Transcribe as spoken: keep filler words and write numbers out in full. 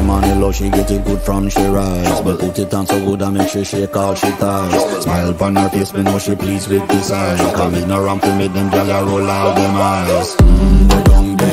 money low, she get it good from she rise. But put it on so good I make she shake all she ties. Smile upon her face, me know she pleased with this eyes. Come in around to make them gyal a roll out them eyes. Mmm, go down